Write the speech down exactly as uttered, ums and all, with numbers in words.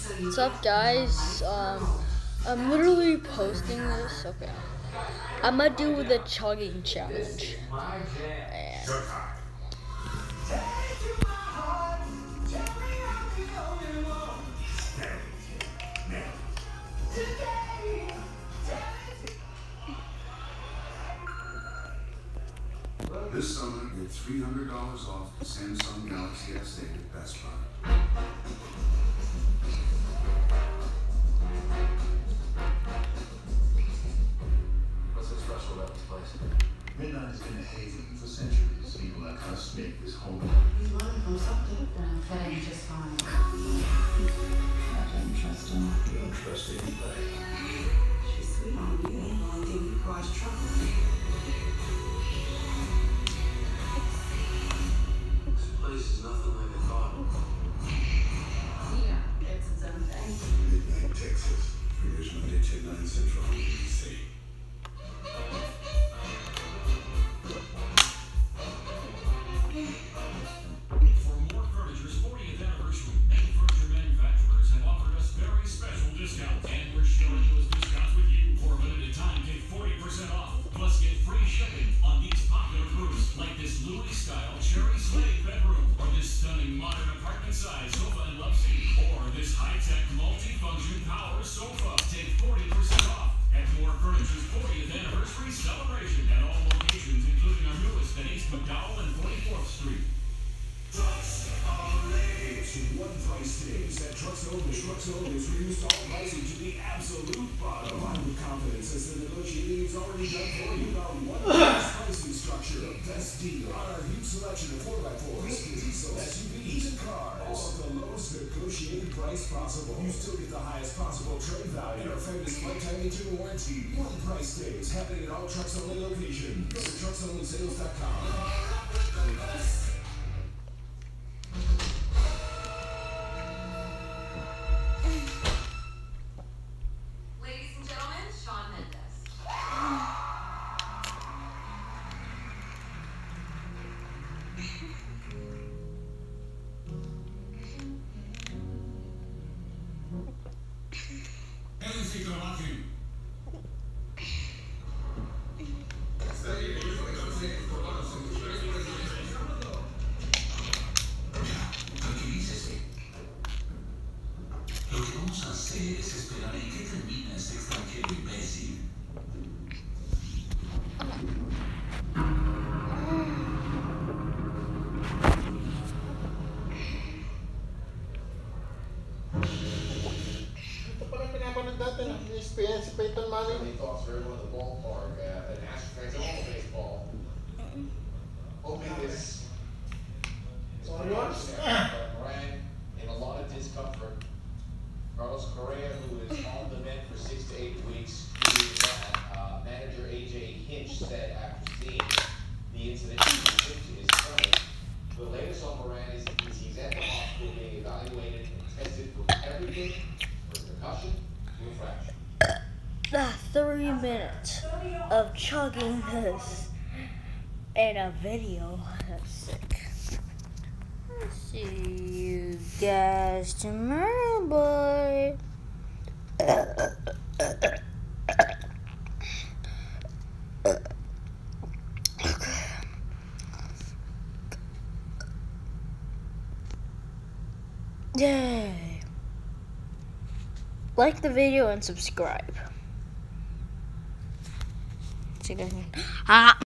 What's up, guys? Um, I'm literally posting this. Okay, I'm gonna do the chugging challenge. And this summer, get three hundred dollars off the Samsung Galaxy S eight at Best Buy. What's so special about this place? Midnight has been a haven for centuries. People like us make this home. He's learning from something, but I'm fitting just fine. I don't trust him. You don't trust anybody. She's sweet on you. The only thing you cause trouble. This place is nothing like I thought. Yeah, it's its own thing. Midnight, Texas. Premieres Monday, ten, nine Central on A B C. For more furniture's fortieth anniversary, many furniture manufacturers have offered us very special discounts, and we're sharing those discounts with you. For a limited time, take forty percent off, plus get free shipping on these popular groups, like this Louis-style cherry slate bedroom, or this stunning modern apartment-size sofa and love seat, or this high-tech multi-function power sofa. Take forty percent off at More Furniture's fortieth anniversary celebration at all locations, including our newest at East McDowell and forty-fourth Street. Trucks Only. It's one price days at Trucks Only. Trucks Only has reduced all pricing to the absolute bottom. Line with confidence as the negotiating is already done for you. Our one price pricing structure. The best deal on our huge selection of four by fours, diesel, S U Vs, and cars. All at the lowest negotiated price possible. You still get the highest possible trade value and our famous lifetime agent warranty. One price days happening at all Trucks Only locations. Go to trucks only sales dot com. Ladies and gentlemen, Shawn Mendes. Lo que vamos a hacer es esperar en que termine este extranjero imbécil. Ito pala pinapanood natin, ah. May experience si Peyton Manning. Any thoughts for everyone in the ballpark uh, and Astros fans and all baseball? Hoping this is All yours? Moran in a lot of discomfort. Carlos Correa, who is on the mend for six to eight weeks, who is that. Uh, manager A J Hinch said after seeing the incident he was hit to his stomach. The latest on Moran is is he's at the hospital being evaluated and tested for everything, for concussion to a fracture. the three minutes of chugging this in a video. That's sick. I'll see you guys tomorrow, boy. Yay! Like the video and subscribe. See you guys. Ah.